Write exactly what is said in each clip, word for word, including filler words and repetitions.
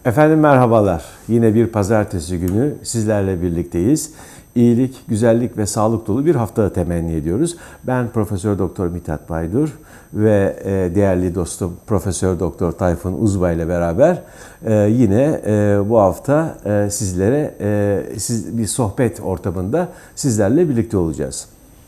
Efendim merhabalar. Yine bir pazartesi günü sizlerle birlikteyiz. İyilik, güzellik ve sağlık dolu bir hafta temenni ediyoruz. Ben Profesör Doktor Mithat Baydur ve değerli dostum Profesör Doktor Tayfun Uzbay ile beraber yine bu hafta sizlere siz bir sohbet ortamında sizlerle birlikte olacağız.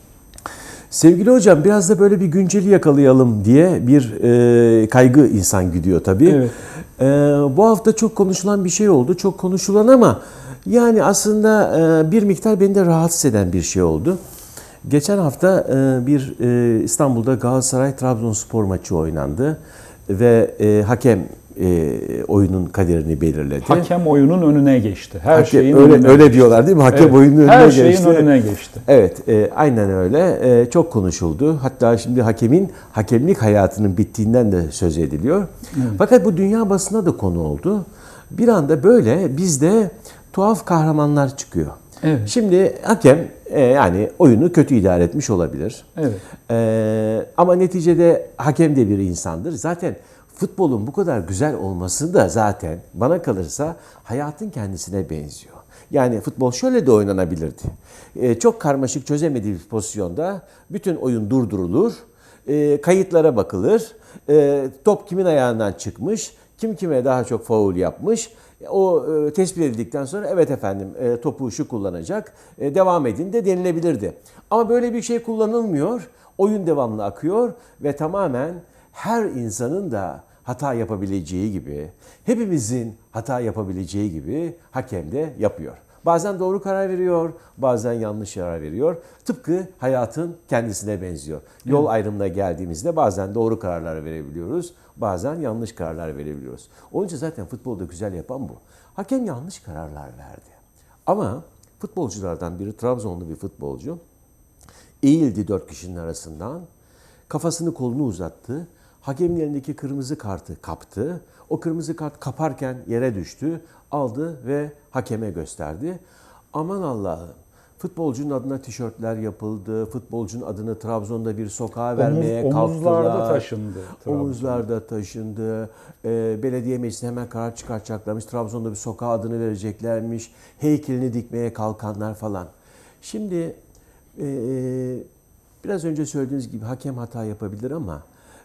Sevgili hocam, biraz da böyle bir günceli yakalayalım diye bir e, kaygı insan gidiyor tabii. Evet. E, bu hafta çok konuşulan bir şey oldu. Çok konuşulan ama yani aslında e, bir miktar beni de rahatsız eden bir şey oldu. Geçen hafta e, bir e, İstanbul'da Galatasaray-Trabzonspor maçı oynandı ve e, hakem e, oyunun kaderini belirledi. Hakem oyunun önüne geçti. Her hakem, şeyin öyle, önüne öyle geçti. diyorlar değil mi? Hakem evet, oyunun önüne her geçti. Her şeyin önüne geçti. Evet, e, aynen öyle. E, çok konuşuldu. Hatta şimdi hakemin hakemlik hayatının bittiğinden de söz ediliyor. Evet. Fakat bu dünya basına da konu oldu. Bir anda böyle bizde tuhaf kahramanlar çıkıyor. Evet. Şimdi hakem e, yani oyunu kötü idare etmiş olabilir. Evet. E, ama neticede hakem de bir insandır. Zaten futbolun bu kadar güzel olması da zaten bana kalırsa hayatın kendisine benziyor. Yani futbol şöyle de oynanabilirdi. E, çok karmaşık çözemediği bir pozisyonda bütün oyun durdurulur, e, kayıtlara bakılır, e, top kimin ayağından çıkmış, kim kime daha çok faul yapmış. O e, tespit edildikten sonra evet efendim e, topu şu kullanacak, e, devam edin de denilebilirdi. Ama böyle bir şey kullanılmıyor. Oyun devamlı akıyor ve tamamen her insanın da hata yapabileceği gibi, hepimizin hata yapabileceği gibi hakem de yapıyor. Bazen doğru karar veriyor, bazen yanlış karar veriyor. Tıpkı hayatın kendisine benziyor. Yol evet. ayrımına geldiğimizde bazen doğru kararlar verebiliyoruz, bazen yanlış kararlar verebiliyoruz. Onun için zaten futbolda güzel yapan bu. Hakem yanlış kararlar verdi. Ama futbolculardan biri, Trabzonlu bir futbolcu, eğildi dört kişinin arasından, kafasını kolunu uzattı. Hakemin elindeki kırmızı kartı kaptı. O kırmızı kart kaparken yere düştü. Aldı ve hakeme gösterdi. Aman Allah'ım. Futbolcunun adına tişörtler yapıldı. Futbolcunun adını Trabzon'da bir sokağa vermeye Omuz, kalktılar. Omuzlarda taşındı. Trabzon. Omuzlarda taşındı. Ee, belediye meclisine hemen karar çıkartacaklarmış. Trabzon'da bir sokağa adını vereceklermiş. Heykelini dikmeye kalkanlar falan. Şimdi e, biraz önce söylediğiniz gibi hakem hata yapabilir ama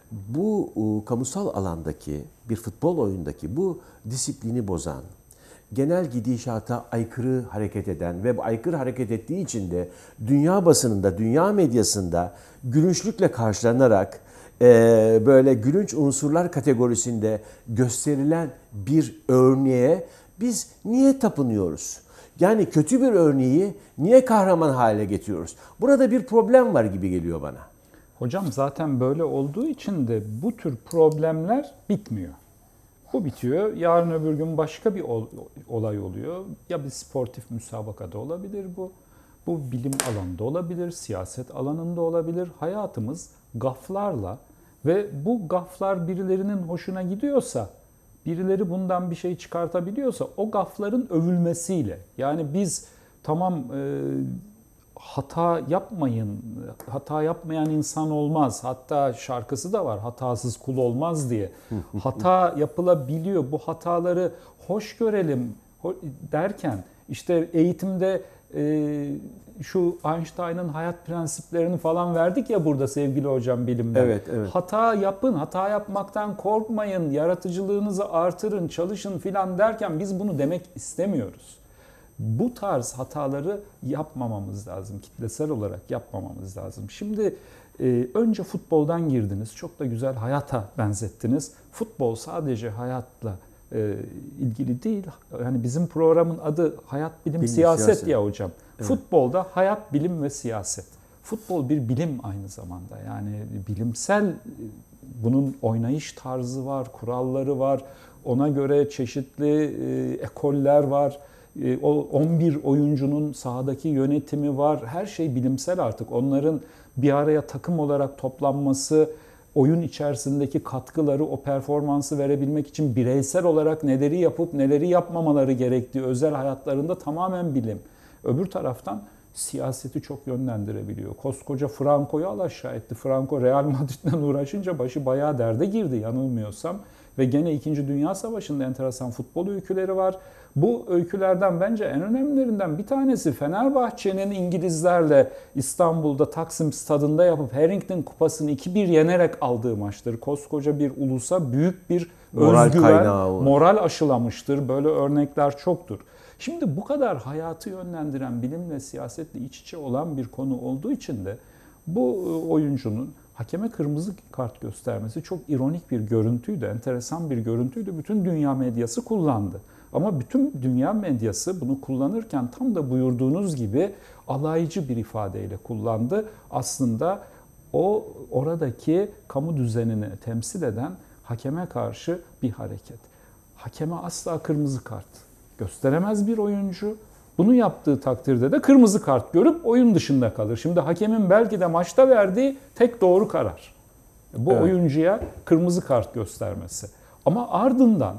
bu e, kamusal alandaki bir futbol oyundaki bu disiplini bozan, genel gidişata aykırı hareket eden ve bu aykırı hareket ettiği için de dünya basınında, dünya medyasında gülünçlükle karşılanarak e, böyle gülünç unsurlar kategorisinde gösterilen bir örneğe biz niye tapınıyoruz? Yani kötü bir örneği niye kahraman hale getiriyoruz? Burada bir problem var gibi geliyor bana. Hocam zaten böyle olduğu için de bu tür problemler bitmiyor. Bu bitiyor. Yarın öbür gün başka bir olay oluyor. Ya bir sportif müsabakada olabilir bu. Bu bilim alanında olabilir, siyaset alanında olabilir. Hayatımız gaflarla ve bu gaflar birilerinin hoşuna gidiyorsa, birileri bundan bir şey çıkartabiliyorsa o gafların övülmesiyle. Yani biz tamam e, hata yapmayın, hata yapmayan insan olmaz. Hatta şarkısı da var, hatasız kul olmaz diye. Hata yapılabiliyor, bu hataları hoş görelim derken işte eğitimde e, şu Einstein'ın hayat prensiplerini falan verdik ya burada sevgili hocam bilimden. Evet, evet. Hata yapın, hata yapmaktan korkmayın, yaratıcılığınızı artırın, çalışın filan derken biz bunu demek istemiyoruz. Bu tarz hataları yapmamamız lazım. Kitlesel olarak yapmamamız lazım. Şimdi e, önce futboldan girdiniz. Çok da güzel hayata benzettiniz. Futbol sadece hayatla e, ilgili değil. Yani bizim programın adı Hayat, Bilim, bilim siyaset, siyaset ya hocam. Evet. Futbolda hayat, bilim ve siyaset. Futbol bir bilim aynı zamanda. Yani bilimsel, bunun oynayış tarzı var, kuralları var. Ona göre çeşitli e, ekoller var. O on bir oyuncunun sahadaki yönetimi var. Her şey bilimsel artık. Onların bir araya takım olarak toplanması, oyun içerisindeki katkıları, o performansı verebilmek için bireysel olarak neleri yapıp neleri yapmamaları gerektiği özel hayatlarında tamamen bilim. Öbür taraftan siyaseti çok yönlendirebiliyor. Koskoca Franco'yu alaşağı etti. Franco Real Madrid'den uğraşınca başı bayağı derde girdi yanılmıyorsam. Ve gene İkinci Dünya Savaşı'nda enteresan futbol öyküleri var. Bu öykülerden bence en önemlilerinden bir tanesi Fenerbahçe'nin İngilizlerle İstanbul'da Taksim Stadında yapıp Harrington Kupası'nı iki bir yenerek aldığı maçtır. Koskoca bir ulusa büyük bir Moral özgüven, kaynağı. moral aşılamıştır. Böyle örnekler çoktur. Şimdi bu kadar hayatı yönlendiren, bilimle, siyasetle iç içe olan bir konu olduğu için de bu oyuncunun hakeme kırmızı kart göstermesi çok ironik bir görüntüydü, enteresan bir görüntüydü. Bütün dünya medyası kullandı. Ama bütün dünya medyası bunu kullanırken tam da buyurduğunuz gibi alaycı bir ifadeyle kullandı. Aslında o oradaki kamu düzenini temsil eden hakeme karşı bir hareket. Hakeme asla kırmızı kart gösteremez bir oyuncu. Bunu yaptığı takdirde de kırmızı kart görüp oyun dışında kalır. Şimdi hakemin belki de maçta verdiği tek doğru karar. Bu evet. oyuncuya kırmızı kart göstermesi. Ama ardından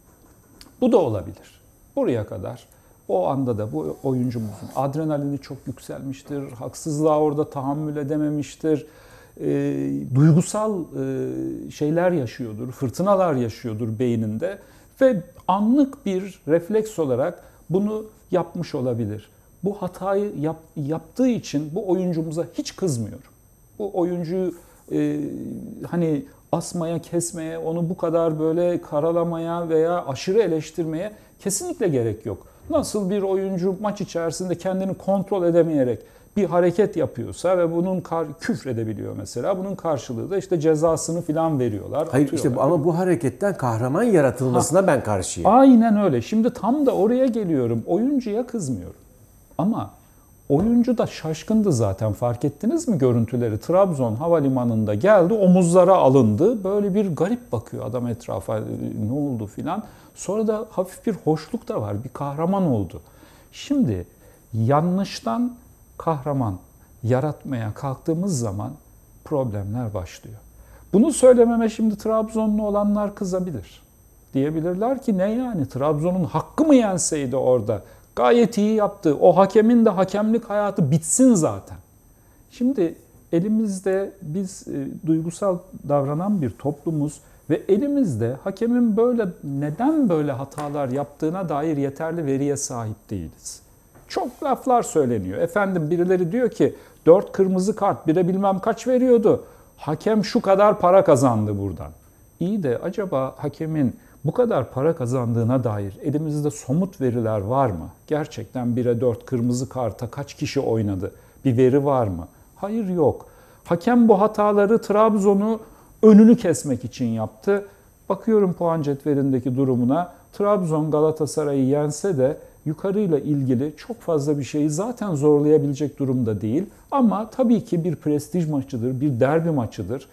bu da olabilir. Buraya kadar o anda da bu oyuncumuzun adrenalini çok yükselmiştir. Haksızlığa orada tahammül edememiştir. E, duygusal e, şeyler yaşıyordur, fırtınalar yaşıyordur beyninde. Ve anlık bir refleks olarak bunu yapmış olabilir. Bu hatayı yap, yaptığı için bu oyuncumuza hiç kızmıyorum. Bu oyuncuyu e, hani asmaya, kesmeye, onu bu kadar böyle karalamaya veya aşırı eleştirmeye kesinlikle gerek yok. Nasıl bir oyuncu maç içerisinde kendini kontrol edemeyerek bir hareket yapıyorsa ve bunun kar, küfredebiliyor mesela. Bunun karşılığı da işte cezasını falan veriyorlar. Hayır işte ama bu hareketten kahraman yaratılmasına ha, ben karşıyım. Aynen öyle. Şimdi tam da oraya geliyorum. Oyuncuya kızmıyorum. Ama oyuncu da şaşkındı zaten, fark ettiniz mi görüntüleri? Trabzon havalimanında geldi, omuzlara alındı. Böyle bir garip bakıyor adam etrafa, ne oldu filan. Sonra da hafif bir hoşluk da var, bir kahraman oldu. Şimdi yanlıştan kahraman yaratmaya kalktığımız zaman problemler başlıyor. Bunu söylememe şimdi Trabzonlu olanlar kızabilir. Diyebilirler ki ne yani, Trabzon'un hakkı mı yenseydi orada? Gayet iyi yaptı. O hakemin de hakemlik hayatı bitsin zaten. Şimdi elimizde biz e, duygusal davranan bir toplumuz ve elimizde hakemin böyle neden böyle hatalar yaptığına dair yeterli veriye sahip değiliz. Çok laflar söyleniyor. Efendim birileri diyor ki dört kırmızı kart bire bilmem kaç veriyordu. Hakem şu kadar para kazandı buradan. İyi de acaba hakemin bu kadar para kazandığına dair elimizde somut veriler var mı? Gerçekten bire dört kırmızı karta kaç kişi oynadı? Bir veri var mı? Hayır, yok. Hakem bu hataları Trabzon'u önünü kesmek için yaptı. Bakıyorum puan cetvelindeki durumuna. Trabzon Galatasaray'ı yense de yukarıyla ilgili çok fazla bir şeyi zaten zorlayabilecek durumda değil. Ama tabii ki bir prestij maçıdır, bir derbi maçıdır.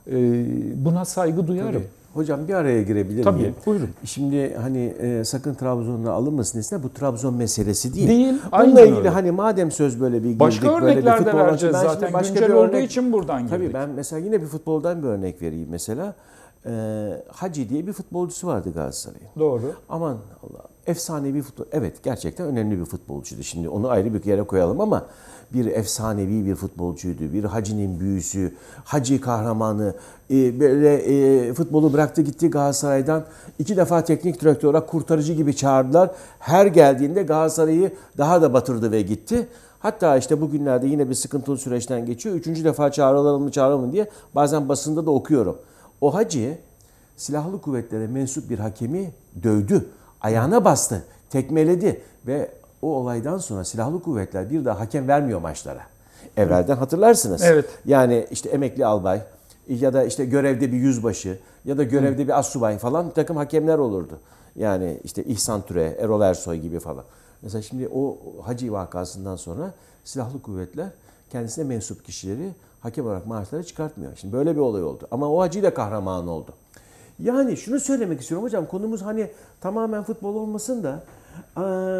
Buna saygı duyarım. Tabii. Hocam bir araya girebilir Tabii, miyim? buyurun. Şimdi hani e, sakın Trabzon'la alınmasın desinler, bu Trabzon meselesi değil. Değil. Bununla ilgili öyle. Hani madem söz böyle bir girdik, başka örnekler de vereceğiz ben zaten. Başka güncel bir olduğu örnek, için buradan girdik. Tabii ben mesela yine bir futboldan bir örnek vereyim mesela. Ee, Hacı diye bir futbolcusu vardı Galatasaray'ın. Doğru. Aman Allah, efsanevi futbol. Evet, gerçekten önemli bir futbolcuydu. Şimdi onu ayrı bir yere koyalım ama bir efsanevi bir futbolcuydu. Bir Hacı'nin büyüsü, Hacı kahramanı. E, böyle e, futbolu bıraktı gitti Galatasaray'dan. İki defa teknik direktör olarak kurtarıcı gibi çağırdılar. Her geldiğinde Galatasaray'ı daha da batırdı ve gitti. Hatta işte bugünlerde yine bir sıkıntılı süreçten geçiyor. Üçüncü defa çağıralım mı çağıralım mı diye bazen basında da okuyorum. O Hacı silahlı kuvvetlere mensup bir hakemi dövdü, ayağına bastı, tekmeledi ve o olaydan sonra silahlı kuvvetler bir daha hakem vermiyor maçlara. Evvelden hatırlarsınız. Evet. Yani işte emekli albay ya da işte görevde bir yüzbaşı ya da görevde Hı. bir astsubay falan bir takım hakemler olurdu. Yani işte İhsan Türe, Erol Ersoy gibi falan. Mesela şimdi o Hacı vakasından sonra silahlı kuvvetler kendisine mensup kişileri hakem olarak maaşlara çıkartmıyor. Şimdi böyle bir olay oldu. Ama o Hacı da kahraman oldu. Yani şunu söylemek istiyorum hocam, konumuz hani tamamen futbol olmasın da ee,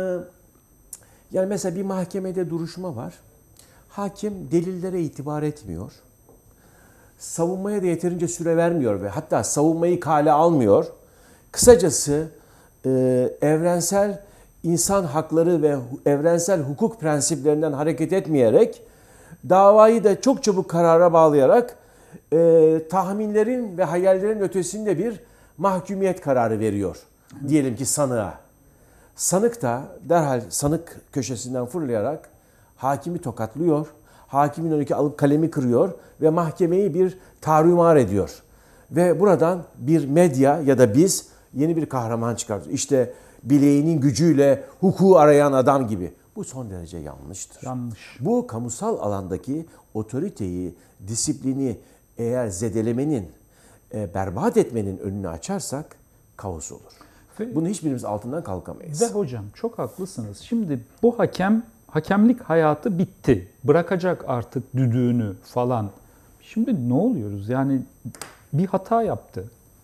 yani mesela bir mahkemede duruşma var. Hakim delillere itibar etmiyor. Savunmaya da yeterince süre vermiyor ve hatta savunmayı kale almıyor. Kısacası e, evrensel insan hakları ve evrensel hukuk prensiplerinden hareket etmeyerek davayı da çok çabuk karara bağlayarak e, tahminlerin ve hayallerin ötesinde bir mahkumiyet kararı veriyor. Diyelim ki sanığa. Sanık da derhal sanık köşesinden fırlayarak hakimi tokatlıyor. Hakimin önündeki alıp kalemi kırıyor ve mahkemeyi bir tarumar ediyor. Ve buradan bir medya ya da biz yeni bir kahraman çıkartıyoruz. İşte bileğinin gücüyle hukuku arayan adam gibi. Bu son derece yanlıştır. Yanlış. Bu kamusal alandaki otoriteyi, disiplini eğer zedelemenin, e, berbat etmenin önünü açarsak kaos olur. Ve, Bunu hiçbirimiz altından kalkamayız. Ve hocam çok haklısınız. Şimdi bu hakem, hakemlik hayatı bitti. Bırakacak artık düdüğünü falan. Şimdi ne oluyoruz? Yani bir hata yaptı.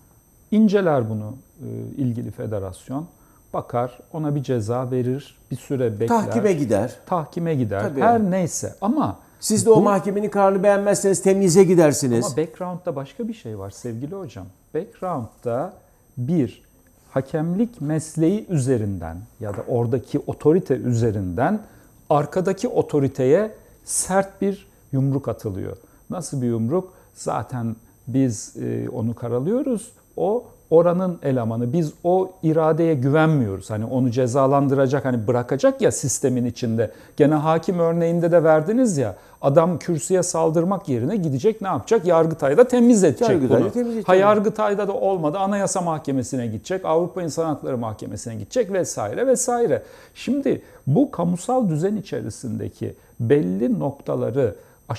İnceler bunu e, ilgili federasyon. Bakar, ona bir ceza verir, bir süre bekler. Tahkime gider. Tahkime gider. Tabii. Her neyse ama Siz de bu, o mahkemenin kararını beğenmezseniz temyize gidersiniz. Ama background'da başka bir şey var sevgili hocam. Background'da bir hakemlik mesleği üzerinden ya da oradaki otorite üzerinden arkadaki otoriteye sert bir yumruk atılıyor. Nasıl bir yumruk? Zaten biz e, onu karalıyoruz. O oranın elemanı. Biz o iradeye güvenmiyoruz. Hani onu cezalandıracak, hani bırakacak ya sistemin içinde. Gene hakim örneğinde de verdiniz ya. Adam kürsüye saldırmak yerine gidecek, ne yapacak? Yargıtay'da temiz edecek Yargıtay'da bunu. temiz edecek. Ha, Yargıtay'da da olmadı. Anayasa Mahkemesi'ne gidecek, Avrupa İnsan Hakları Mahkemesi'ne gidecek vesaire vesaire. Şimdi bu kamusal düzen içerisindeki belli noktaları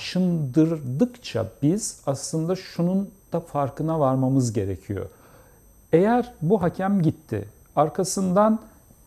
aşındırdıkça biz aslında şunun da farkına varmamız gerekiyor. Eğer bu hakem gitti, arkasından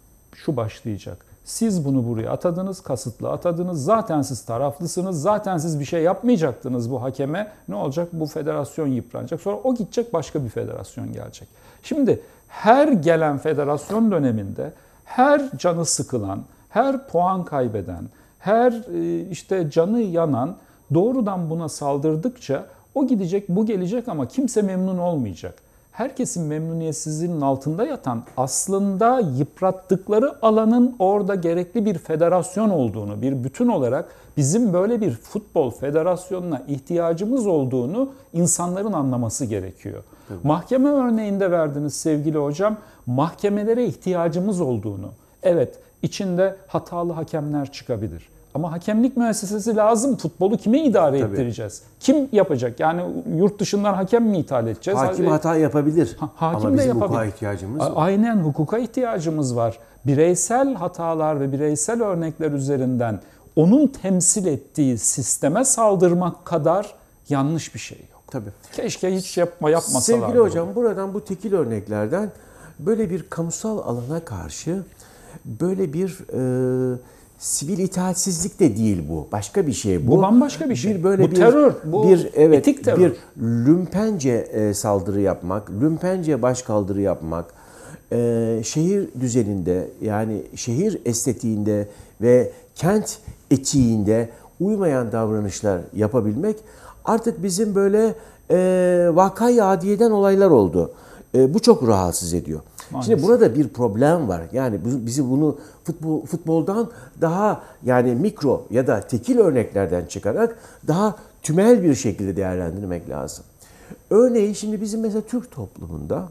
şu başlayacak. Siz bunu buraya atadınız, kasıtlı atadınız, zaten siz taraflısınız, zaten siz bir şey yapmayacaktınız bu hakeme. Ne olacak? Bu federasyon yıpranacak. Sonra o gidecek, başka bir federasyon gelecek. Şimdi her gelen federasyon döneminde her canı sıkılan, her puan kaybeden, her işte canı yanan doğrudan buna saldırdıkça o gidecek, bu gelecek ama kimse memnun olmayacak. Herkesin memnuniyetsizliğinin altında yatan aslında yıprattıkları alanın orada gerekli bir federasyon olduğunu, bir bütün olarak bizim böyle bir futbol federasyonuna ihtiyacımız olduğunu insanların anlaması gerekiyor. Tabii. Mahkeme örneğinde verdiniz sevgili hocam, mahkemelere ihtiyacımız olduğunu. Evet, içinde hatalı hakemler çıkabilir. Ama hakemlik müessesesi lazım. Futbolu kime idare Tabii. ettireceğiz? Kim yapacak? Yani yurt dışından hakem mi ithal edeceğiz? Hakim hata yapabilir. Ha, hakim ama bizim yapabilir. hukuka ihtiyacımız var. Aynen, hukuka ihtiyacımız var. Bireysel hatalar ve bireysel örnekler üzerinden onun temsil ettiği sisteme saldırmak kadar yanlış bir şey yok. Tabii. Keşke hiç yapma yapmasalardı. Sevgili hocam, buradan bu tekil örneklerden böyle bir kamusal alana karşı böyle bir e, sivil itaatsizlik de değil bu. Başka bir şey bu. Bu bambaşka bir şey. Bir böyle bu bir, terör, bu bir, evet, etik terör. Bir lümpence e, saldırı yapmak, lümpence başkaldırı yapmak, e, şehir düzeninde yani şehir estetiğinde ve kent etiğinde uymayan davranışlar yapabilmek artık bizim böyle e, vakayı adiyeden olaylar oldu. E, bu çok rahatsız ediyor. Maalesef. Şimdi burada bir problem var. Yani bizi bunu futbol, futboldan daha yani mikro ya da tekil örneklerden çıkarak daha tümel bir şekilde değerlendirmek lazım. Örneğin şimdi bizim mesela Türk toplumunda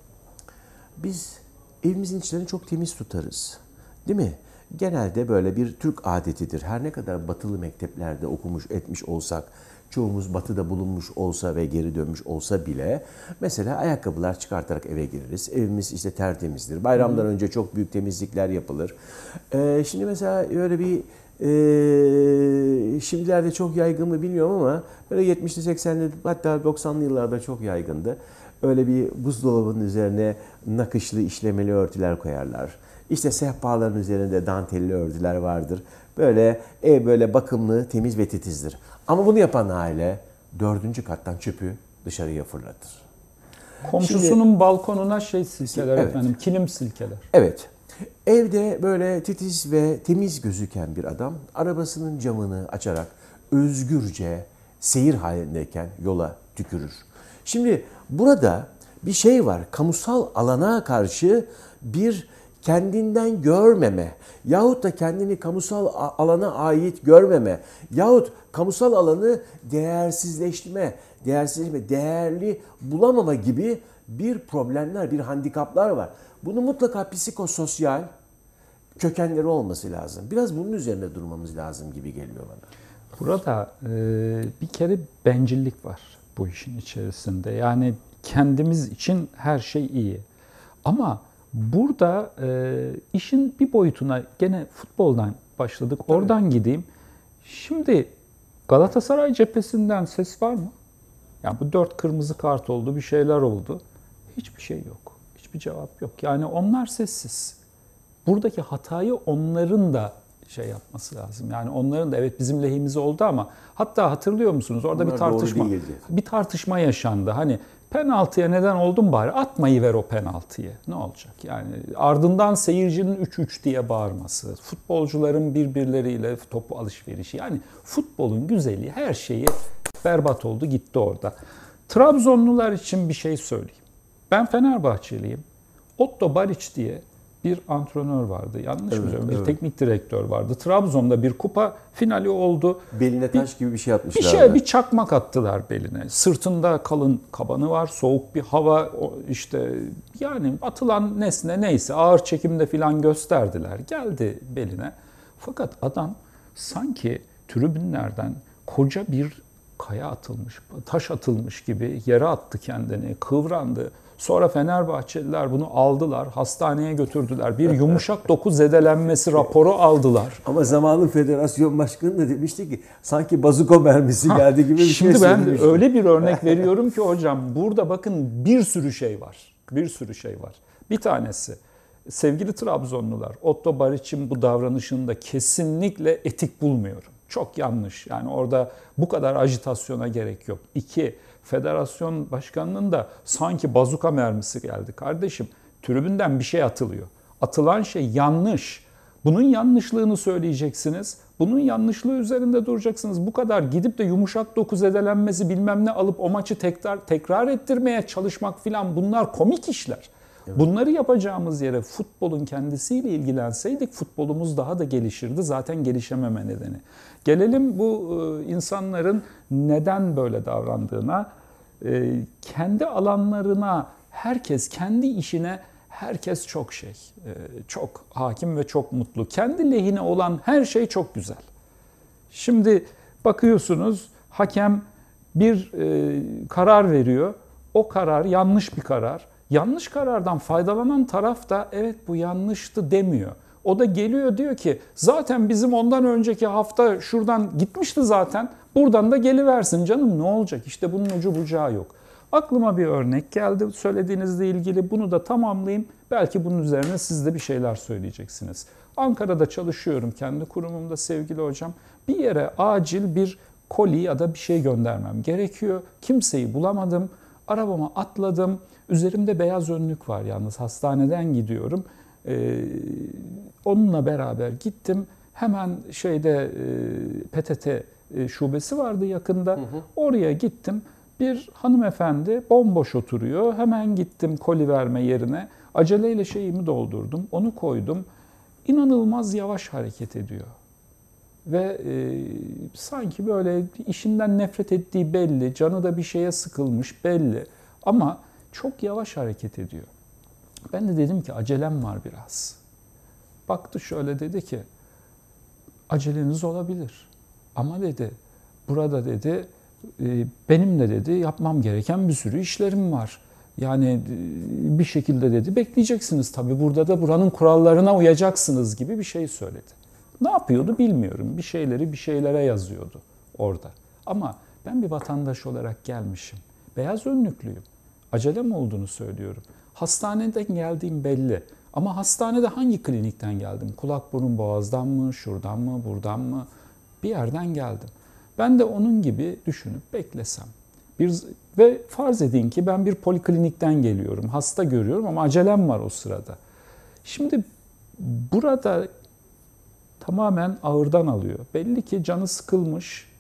biz evimizin içlerini çok temiz tutarız. Değil mi? Genelde böyle bir Türk adetidir. Her ne kadar batılı mekteplerde okumuş etmiş olsak, çoğumuz batıda bulunmuş olsa ve geri dönmüş olsa bile mesela ayakkabılar çıkartarak eve gireriz. Evimiz işte tertemizdir. Bayramdan önce çok büyük temizlikler yapılır. Ee, şimdi mesela öyle bir e, şimdilerde çok yaygın mı bilmiyorum ama böyle yetmişli seksenli hatta doksanlı yıllarda çok yaygındı. Öyle bir buzdolabının üzerine nakışlı işlemeli örtüler koyarlar. İşte sehpaların üzerinde dantelli örtüler vardır. Böyle ev böyle bakımlı, temiz ve titizdir. Ama bunu yapan aile dördüncü kattan çöpü dışarıya fırlatır. Komşusunun Şimdi, balkonuna şey silkeler evet. efendim, kilim silkeler. Evet. Evde böyle titiz ve temiz gözüken bir adam arabasının camını açarak özgürce seyir halindeyken yola tükürür. Şimdi burada bir şey var. Kamusal alana karşı bir kendinden görmeme yahut da kendini kamusal alana ait görmeme yahut kamusal alanı değersizleştirme, değersizleştirme, değerli bulamama gibi bir problemler, bir handikaplar var. Bunu mutlaka psikososyal kökenleri olması lazım. Biraz bunun üzerine durmamız lazım gibi geliyor bana. Burada e, bir kere bencillik var bu işin içerisinde. Yani kendimiz için her şey iyi. Ama burada e, işin bir boyutuna gene futboldan başladık. Tabii. Oradan gideyim. Şimdi Galatasaray cephesinden ses var mı? Yani bu dört kırmızı kart oldu, bir şeyler oldu. Hiçbir şey yok. Hiçbir cevap yok. Yani onlar sessiz. Buradaki hatayı onların da şey yapması lazım. Yani onların da evet bizim lehimize oldu ama hatta hatırlıyor musunuz? Orada Onlar bir tartışma doğru değildi. bir tartışma yaşandı. Hani penaltıya neden oldun bari atmayı ver o penaltıyı. Ne olacak? Yani ardından seyircinin üç üç diye bağırması, futbolcuların birbirleriyle topu alışverişi. Yani futbolun güzelliği her şeyi berbat oldu gitti orada. Trabzonlular için bir şey söyleyeyim. Ben Fenerbahçeliyim. Otto Baric diye bir antrenör vardı. Yanlış mı Evet, söylüyorum? Bir evet. teknik direktör vardı. Trabzon'da bir kupa finali oldu. Beline taş gibi bir şey Bir atmışlar. şey bir çakmak attılar beline. Sırtında kalın kabanı var, soğuk bir hava o işte yani atılan nesne neyse ağır çekimde filan gösterdiler. Geldi beline. Fakat adam sanki tribünlerden koca bir kaya atılmış, taş atılmış gibi yere attı kendini, kıvrandı. Sonra Fenerbahçeliler bunu aldılar, hastaneye götürdüler. Bir yumuşak doku zedelenmesi raporu aldılar. Ama zamanın federasyon başkanı da demişti ki sanki bazuko mermisi geldi gibi bir şey Şimdi ben söylemişti. öyle bir örnek veriyorum ki hocam burada bakın bir sürü şey var. Bir sürü şey var. Bir tanesi sevgili Trabzonlular, Otto Baric'in bu davranışını da kesinlikle etik bulmuyorum. Çok yanlış. Yani orada bu kadar ajitasyona gerek yok. İki, federasyon başkanının da sanki bazuka mermisi geldi. Kardeşim, tribünden bir şey atılıyor. Atılan şey yanlış. Bunun yanlışlığını söyleyeceksiniz. Bunun yanlışlığı üzerinde duracaksınız. Bu kadar gidip de yumuşak doku zedelenmesi bilmem ne alıp o maçı tekrar tekrar ettirmeye çalışmak filan bunlar komik işler. Evet. Bunları yapacağımız yere futbolun kendisiyle ilgilenseydik futbolumuz daha da gelişirdi. Zaten gelişememe nedeni. Gelelim bu insanların neden böyle davrandığına. Kendi alanlarına, herkes kendi işine, herkes çok şey, çok hakim ve çok mutlu. Kendi lehine olan her şey çok güzel. Şimdi bakıyorsunuz hakem bir karar veriyor. O karar yanlış bir karar. Yanlış karardan faydalanan taraf da evet bu yanlıştı demiyor. O da geliyor diyor ki zaten bizim ondan önceki hafta şuradan gitmişti zaten. Buradan da geliversin canım ne olacak? İşte bunun ucu bucağı yok. Aklıma bir örnek geldi söylediğinizle ilgili. Bunu da tamamlayayım. Belki bunun üzerine siz de bir şeyler söyleyeceksiniz. Ankara'da çalışıyorum kendi kurumumda sevgili hocam. Bir yere acil bir koli ya da bir şey göndermem gerekiyor. Kimseyi bulamadım. Arabama atladım. Üzerimde beyaz önlük var yalnız. Hastaneden gidiyorum. Ee, onunla beraber gittim. Hemen şeyde e, P T T e, şubesi vardı yakında. Hı hı. Oraya gittim. Bir hanımefendi bomboş oturuyor. Hemen gittim koli verme yerine. Aceleyle şeyimi doldurdum. Onu koydum. İnanılmaz yavaş hareket ediyor. Ve e, sanki böyle işinden nefret ettiği belli. Canı da bir şeye sıkılmış belli. Ama çok yavaş hareket ediyor. Ben de dedim ki acelem var biraz. Baktı şöyle dedi ki aceleniz olabilir. Ama dedi burada dedi benim de dedi yapmam gereken bir sürü işlerim var. Yani bir şekilde dedi bekleyeceksiniz tabii burada da buranın kurallarına uyacaksınız gibi bir şey söyledi. Ne yapıyordu bilmiyorum. Bir şeyleri bir şeylere yazıyordu orada. Ama ben bir vatandaş olarak gelmişim. Beyaz önlüklüyüm. Acelem olduğunu söylüyorum. Hastaneden geldiğim belli. Ama hastanede hangi klinikten geldim? Kulak burun boğazdan mı, şuradan mı, buradan mı? Bir yerden geldim. Ben de onun gibi düşünüp beklesem. Bir, ve farz edin ki ben bir poliklinikten geliyorum. Hasta görüyorum ama acelem var o sırada. Şimdi burada tamamen ağırdan alıyor. Belli ki canı sıkılmış.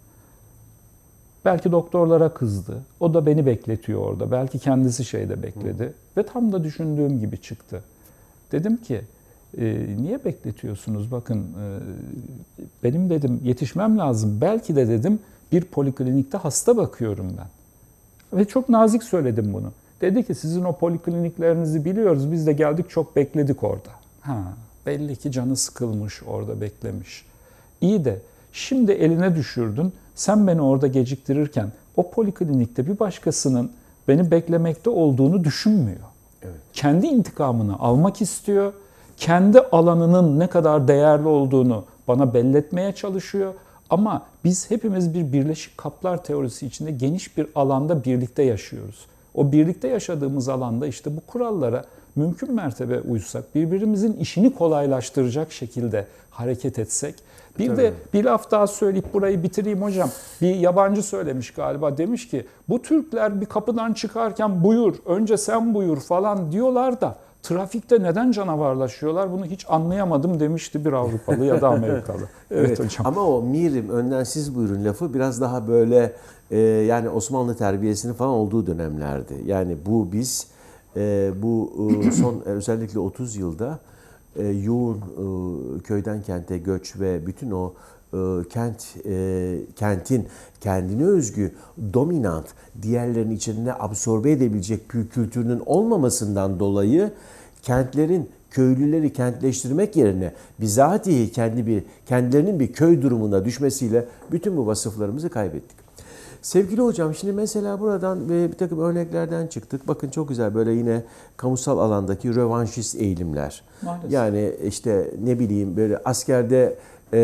Belki doktorlara kızdı. O da beni bekletiyor orada. Belki kendisi şeyde bekledi. Hı. Ve tam da düşündüğüm gibi çıktı. Dedim ki e, niye bekletiyorsunuz? Bakın e, benim dedim yetişmem lazım. Belki de dedim bir poliklinikte hasta bakıyorum ben. Ve çok nazik söyledim bunu. Dedi ki sizin o polikliniklerinizi biliyoruz. Biz de geldik çok bekledik orada. Ha, belli ki canı sıkılmış orada beklemiş. İyi de şimdi eline düşürdün. Sen beni orada geciktirirken o poliklinikte bir başkasının beni beklemekte olduğunu düşünmüyor. Evet. Kendi intikamını almak istiyor. Kendi alanının ne kadar değerli olduğunu bana belletmeye çalışıyor. Ama biz hepimiz bir birleşik kaplar teorisi içinde geniş bir alanda birlikte yaşıyoruz. O birlikte yaşadığımız alanda işte bu kurallara mümkün mertebe uysak, birbirimizin işini kolaylaştıracak şekilde hareket etsek. Bir Tabii. de bir laf daha söyleyip burayı bitireyim hocam. Bir yabancı söylemiş galiba, demiş ki bu Türkler bir kapıdan çıkarken buyur, önce sen buyur falan diyorlar da trafikte neden canavarlaşıyorlar bunu hiç anlayamadım demişti bir Avrupalı ya da Amerikalı. Evet, evet hocam. Ama o mirim önden siz buyurun lafı biraz daha böyle e, yani Osmanlı terbiyesinin falan olduğu dönemlerdi. Yani bu biz e, bu e, son özellikle otuz yılda e, yoğun e, köyden kente göç ve bütün o e, kent e, kentin kendine özgü dominant diğerlerinin içine absorbe edebilecek bir kültürünün olmamasından dolayı kentlerin köylüleri kentleştirmek yerine bizatihi kendi bir kendilerinin bir köy durumuna düşmesiyle bütün bu vasıflarımızı kaybettik. Sevgili hocam şimdi mesela buradan ve bir takım örneklerden çıktık. Bakın çok güzel böyle yine kamusal alandaki rövanşist eğilimler. Maalesef. Yani işte ne bileyim böyle askerde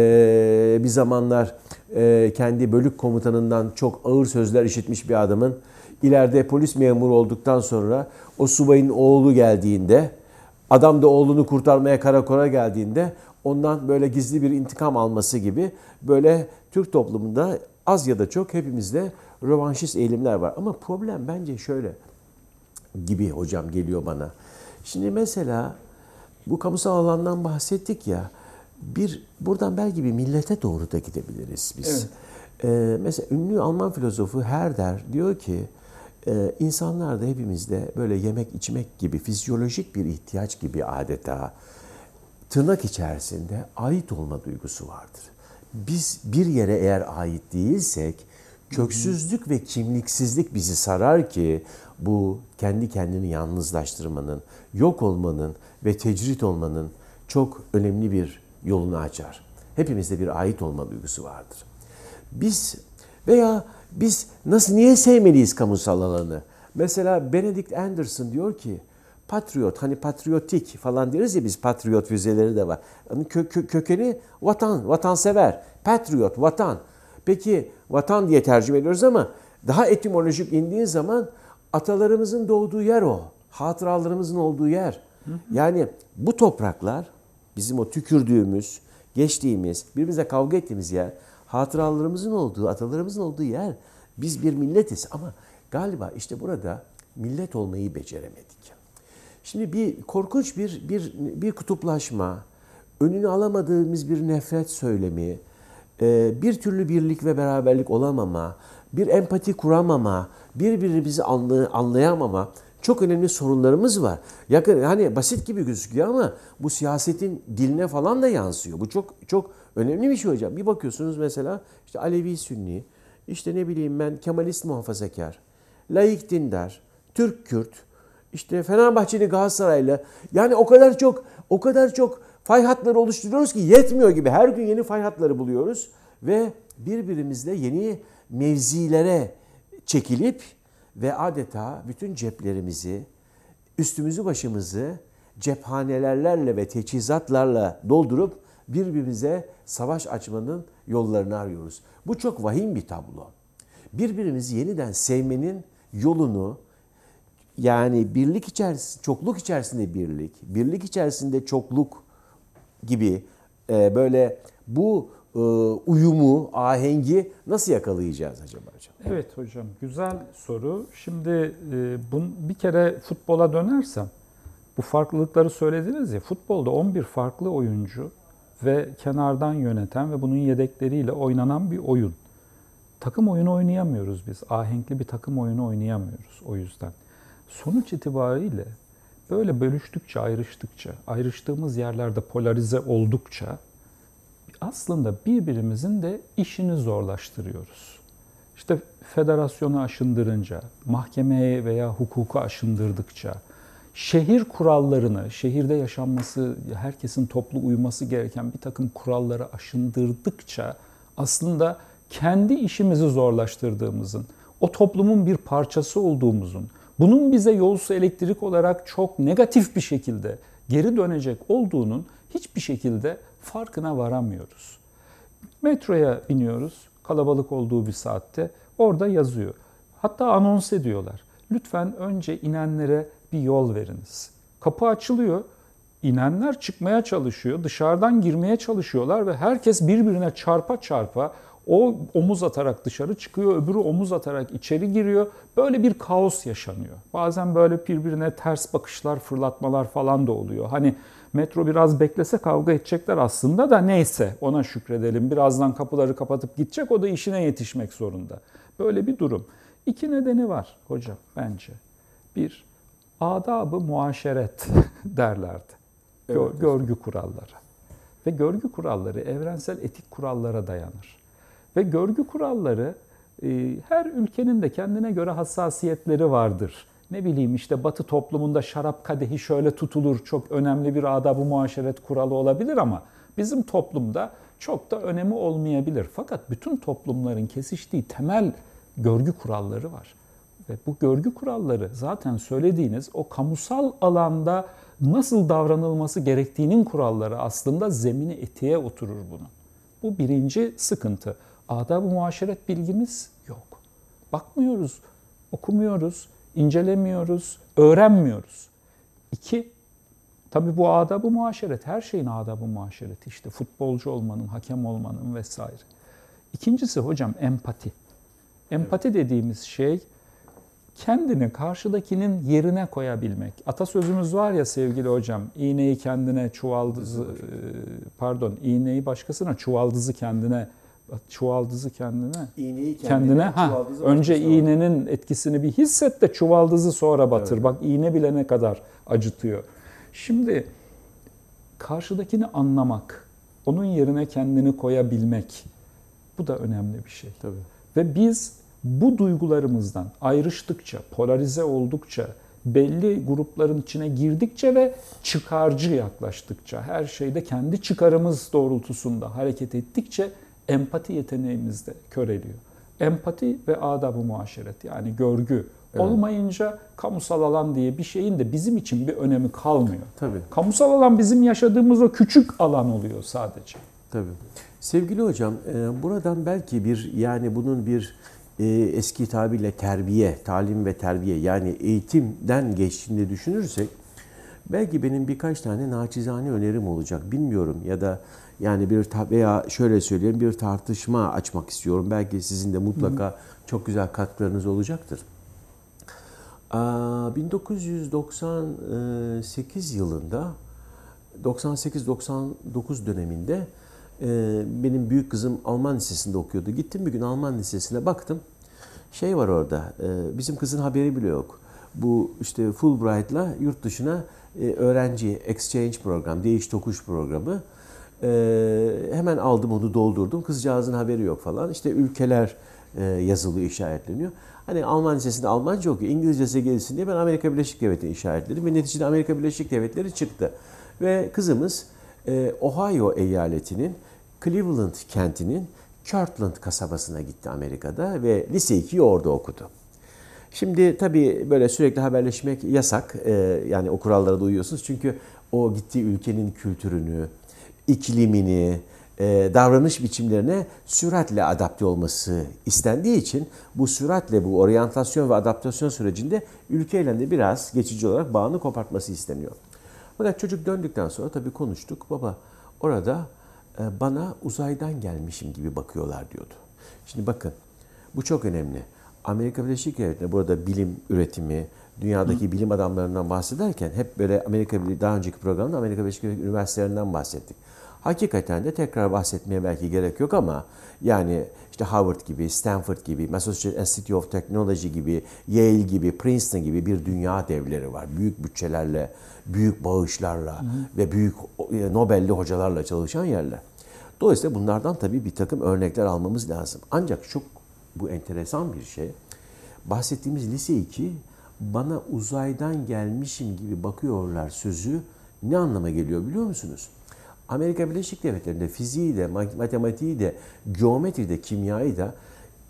e, bir zamanlar e, kendi bölük komutanından çok ağır sözler işitmiş bir adamın ileride polis memuru olduktan sonra o subayın oğlu geldiğinde adam da oğlunu kurtarmaya karakola geldiğinde ondan böyle gizli bir intikam alması gibi böyle Türk toplumunda az ya da çok hepimizde rövanşist eğilimler var. Ama problem bence şöyle gibi hocam geliyor bana. Şimdi mesela bu kamusal alandan bahsettik ya bir buradan belki bir millete doğru da gidebiliriz biz. Evet. Ee, mesela ünlü Alman filozofu Herder diyor ki Ee, insanlarda hepimizde böyle yemek içmek gibi fizyolojik bir ihtiyaç gibi adeta tırnak içerisinde ait olma duygusu vardır. Biz bir yere eğer ait değilsek köksüzlük ve kimliksizlik bizi sarar ki bu kendi kendini yalnızlaştırmanın, yok olmanın ve tecrit olmanın çok önemli bir yolunu açar. Hepimizde bir ait olma duygusu vardır. Biz veya biz nasıl niye sevmeliyiz kamusal alanı? Mesela Benedict Anderson diyor ki patriot hani patriotik falan deriz ya biz patriot füzeleri de var. Kö, kö, kökeni vatan, vatansever. Patriot, vatan. Peki vatan diye tercüme ediyoruz ama daha etimolojik indiğin zaman atalarımızın doğduğu yer o. Hatıralarımızın olduğu yer. Yani bu topraklar bizim o tükürdüğümüz, geçtiğimiz, birbirimize kavga ettiğimiz yer. Hatıralarımızın olduğu, atalarımızın olduğu yer. Biz bir milletiz ama galiba işte burada millet olmayı beceremedik. Şimdi bir korkunç bir bir bir kutuplaşma, önünü alamadığımız bir nefret söylemi, bir türlü birlik ve beraberlik olamama, bir empati kuramama, birbirimizi anlayamama çok önemli sorunlarımız var. Yakın hani basit gibi gözüküyor ama bu siyasetin diline falan da yansıyor. Bu çok çok önemli bir şey hocam. Bir bakıyorsunuz mesela işte Alevi Sünni, işte ne bileyim ben Kemalist muhafazakar, laik dindar, Türk Kürt, işte Fenerbahçeli Galatasaraylı. Yani o kadar çok o kadar çok fay hatları oluşturuyoruz ki yetmiyor gibi. Her gün yeni fay hatları buluyoruz ve birbirimizle yeni mevzilere çekilip ve adeta bütün ceplerimizi, üstümüzü başımızı cephanelerle ve teçhizatlarla doldurup birbirimize savaş açmanın yollarını arıyoruz. Bu çok vahim bir tablo. Birbirimizi yeniden sevmenin yolunu yani birlik içerisinde, çokluk içerisinde birlik, birlik içerisinde çokluk gibi e, böyle bu e, uyumu, ahengi nasıl yakalayacağız acaba hocam? Evet hocam, güzel soru. Şimdi e, bun, bir kere futbola dönersem, bu farklılıkları söylediniz ya, futbolda on bir farklı oyuncu ve kenardan yöneten ve bunun yedekleriyle oynanan bir oyun. Takım oyunu oynayamıyoruz biz. Ahenkli bir takım oyunu oynayamıyoruz o yüzden. Sonuç itibariyle böyle bölüştükçe, ayrıştıkça, ayrıştığımız yerlerde polarize oldukça aslında birbirimizin de işini zorlaştırıyoruz. İşte federasyonu aşındırınca, mahkemeye veya hukuku aşındırdıkça, şehir kurallarını, şehirde yaşanması, herkesin toplu uyması gereken bir takım kuralları aşındırdıkça aslında kendi işimizi zorlaştırdığımızın, o toplumun bir parçası olduğumuzun, bunun bize yolsu elektrik olarak çok negatif bir şekilde geri dönecek olduğunun hiçbir şekilde farkına varamıyoruz. Metroya biniyoruz, kalabalık olduğu bir saatte, orada yazıyor. Hatta anons ediyorlar. Lütfen önce inenlere bir yol veriniz. Kapı açılıyor, inenler çıkmaya çalışıyor, dışarıdan girmeye çalışıyorlar ve herkes birbirine çarpa çarpa o omuz atarak dışarı çıkıyor, öbürü omuz atarak içeri giriyor. Böyle bir kaos yaşanıyor. Bazen böyle birbirine ters bakışlar, fırlatmalar falan da oluyor. Hani metro biraz beklese kavga edecekler aslında da neyse ona şükredelim. Birazdan kapıları kapatıp gidecek, o da işine yetişmek zorunda. Böyle bir durum. İki nedeni var hocam bence. Bir, adab-ı muaşeret derlerdi. Gör, Evet, görgü kuralları. Ve görgü kuralları evrensel etik kurallara dayanır. Ve görgü kuralları her ülkenin de kendine göre hassasiyetleri vardır. Ne bileyim işte Batı toplumunda şarap kadehi şöyle tutulur, çok önemli bir adab-ı muaşeret kuralı olabilir ama bizim toplumda çok da önemi olmayabilir. Fakat bütün toplumların kesiştiği temel görgü kuralları var. Ve bu görgü kuralları zaten söylediğiniz o kamusal alanda nasıl davranılması gerektiğinin kuralları aslında zemini etiğe oturur bunun. Bu birinci sıkıntı. Adab-ı muaşeret bilgimiz yok. Bakmıyoruz, okumuyoruz, incelemiyoruz, öğrenmiyoruz. İki, tabii bu adab-ı muaşeret, her şeyin adab-ı muaşereti işte futbolcu olmanın, hakem olmanın vesaire. İkincisi hocam empati. Empati dediğimiz şey kendini karşıdakinin yerine koyabilmek. Atasözümüz var ya sevgili hocam, iğneyi kendine çuvaldızı, pardon iğneyi başkasına çuvaldızı kendine, çuvaldızı kendine, İğneyi kendine, kendine ha, önce iğnenin etkisini bir hisset de çuvaldızı sonra batır. Evet. Bak iğne bile ne kadar acıtıyor. Şimdi karşıdakini anlamak, onun yerine kendini koyabilmek, bu da önemli bir şey. Tabii. Ve biz bu duygularımızdan ayrıştıkça, polarize oldukça, belli grupların içine girdikçe ve çıkarcı yaklaştıkça, her şeyde kendi çıkarımız doğrultusunda hareket ettikçe empati yeteneğimiz de köreliyor. Empati ve adab-ı muaşeret yani görgü evet. olmayınca kamusal alan diye bir şeyin de bizim için bir önemi kalmıyor. Tabii. Kamusal alan bizim yaşadığımız o küçük alan oluyor sadece. Tabii. Sevgili hocam, buradan belki bir yani bunun bir eski tabirle terbiye, talim ve terbiye yani eğitimden geçtiğini düşünürsek belki benim birkaç tane naçizane önerim olacak. Bilmiyorum ya da yani bir veya şöyle söyleyeyim bir tartışma açmak istiyorum. Belki sizin de mutlaka hı hı. çok güzel katkılarınız olacaktır. bin dokuz yüz doksan sekiz yılında doksan sekiz doksan dokuz döneminde benim büyük kızım Alman lisesinde okuyordu. Gittim bir gün Alman lisesine baktım. Şey var orada, bizim kızın haberi bile yok. Bu işte Fulbright'la yurt dışına öğrenci exchange program, değiş tokuş programı. Hemen aldım onu doldurdum. Kızcağızın haberi yok falan. İşte ülkeler yazılıyor, işaretleniyor. Hani Alman lisesinde Almanca okuyor, İngilizcesi gelsin diye ben Amerika Birleşik Devletleri işaretledim. Ve neticede Amerika Birleşik Devletleri çıktı. Ve kızımız Ohio eyaletinin Cleveland kentinin Kirtland kasabasına gitti Amerika'da ve lise ikiyi orada okudu. Şimdi tabii böyle sürekli haberleşmek yasak. Yani o kurallara da uyuyorsunuz. Çünkü o gittiği ülkenin kültürünü, iklimini, davranış biçimlerine süratle adapte olması istendiği için bu süratle bu oryantasyon ve adaptasyon sürecinde ülkeyle de biraz geçici olarak bağını kopartması isteniyor. Fakat çocuk döndükten sonra tabii konuştuk. Baba orada bana uzaydan gelmişim gibi bakıyorlar diyordu. Şimdi bakın bu çok önemli. Amerika Birleşik Devletleri burada bilim üretimi, dünyadaki Hı. bilim adamlarından bahsederken hep böyle Amerika daha önceki programda Amerika Birleşik Devletleri üniversitelerinden bahsettik. Hakikaten de tekrar bahsetmeye belki gerek yok ama yani işte Harvard gibi, Stanford gibi, Massachusetts Institute of Technology gibi, Yale gibi, Princeton gibi bir dünya devleri var. Büyük bütçelerle, büyük bağışlarla Hı. ve büyük Nobel'li hocalarla çalışan yerler. Dolayısıyla bunlardan tabii bir takım örnekler almamız lazım. Ancak çok bu enteresan bir şey. Bahsettiğimiz lise iki, bana uzaydan gelmişim gibi bakıyorlar sözü ne anlama geliyor biliyor musunuz? Amerika Birleşik Devletleri'nde fiziği de, matematiği de, geometri de, kimyayı da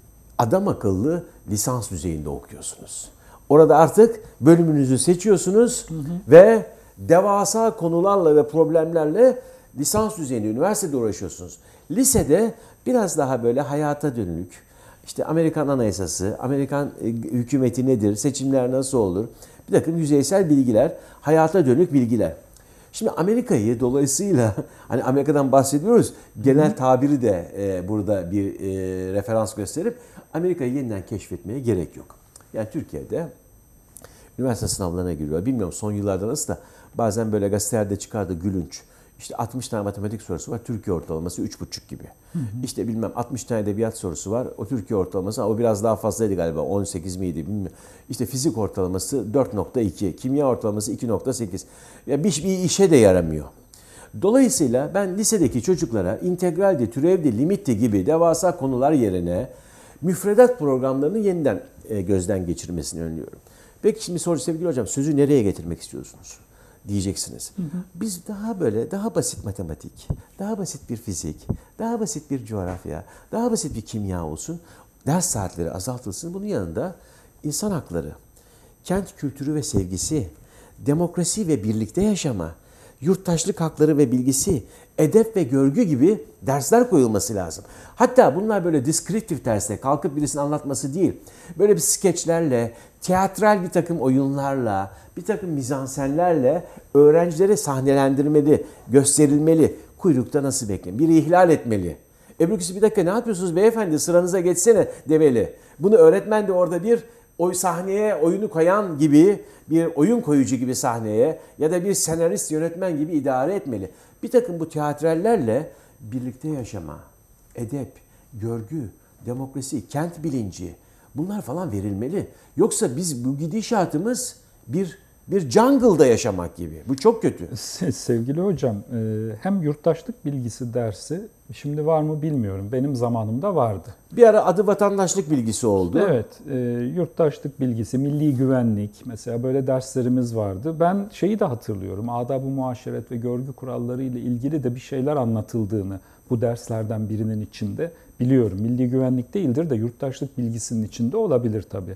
adam akıllı lisans düzeyinde okuyorsunuz. Orada artık bölümünüzü seçiyorsunuz hı hı. ve devasa konularla ve problemlerle lisans düzeyinde üniversitede uğraşıyorsunuz. Lisede biraz daha böyle hayata dönük, işte Amerikan Anayasası, Amerikan hükümeti nedir, seçimler nasıl olur, bir takım yüzeysel bilgiler, hayata dönük bilgiler. Şimdi Amerika'yı dolayısıyla hani Amerika'dan bahsediyoruz, genel tabiri de e, burada bir e, referans gösterip Amerika'yı yeniden keşfetmeye gerek yok. Yani Türkiye'de üniversite sınavlarına giriyor. Bilmiyorum son yıllarda nasıl da bazen böyle gazetelerde çıkardı gülünç. İşte altmış tane matematik sorusu var. Türkiye ortalaması üç buçuk gibi. Hı hı. İşte bilmem altmış tane edebiyat sorusu var. O Türkiye ortalaması, o biraz daha fazlaydı galiba. on sekiz miydi bilmiyorum. İşte fizik ortalaması dört nokta iki. Kimya ortalaması iki nokta sekiz. Ya bir, bir işe de yaramıyor. Dolayısıyla ben lisedeki çocuklara integraldi, türevdi, limitti gibi devasa konular yerine müfredat programlarını yeniden gözden geçirmesini öneriyorum. Peki şimdi soru sevgili hocam, sözü nereye getirmek istiyorsunuz? Diyeceksiniz. Hı hı. Biz daha böyle, daha basit matematik, daha basit bir fizik, daha basit bir coğrafya, daha basit bir kimya olsun. Ders saatleri azaltılsın. Bunun yanında insan hakları, kent kültürü ve sevgisi, demokrasi ve birlikte yaşama, yurttaşlık hakları ve bilgisi, edep ve görgü gibi dersler koyulması lazım. Hatta bunlar böyle deskriptif dersle, kalkıp birisinin anlatması değil, böyle bir skeçlerle, tiyatral bir takım oyunlarla, bir takım mizansenlerle öğrencilere sahnelendirmeli, gösterilmeli. Kuyrukta nasıl bekleyin? Biri ihlal etmeli. Öbürküsü bir dakika ne yapıyorsunuz beyefendi, sıranıza geçsene demeli. Bunu öğretmen de orada bir o sahneye oyunu koyan gibi, bir oyun koyucu gibi sahneye ya da bir senarist yönetmen gibi idare etmeli. Bir takım bu tiyatrallerle birlikte yaşama, edep, görgü, demokrasi, kent bilinci bunlar falan verilmeli. Yoksa biz bu gidişatımız bir bir jungle'da yaşamak gibi. Bu çok kötü. Sevgili hocam, hem yurttaşlık bilgisi dersi, şimdi var mı bilmiyorum. Benim zamanımda vardı. Bir ara adı vatandaşlık bilgisi oldu. Evet, yurttaşlık bilgisi, milli güvenlik mesela böyle derslerimiz vardı. Ben şeyi de hatırlıyorum, adab-ı muaşeret ve görgü kuralları ile ilgili de bir şeyler anlatıldığını bu derslerden birinin içinde biliyorum. Milli güvenlik değildir de yurttaşlık bilgisinin içinde olabilir tabii.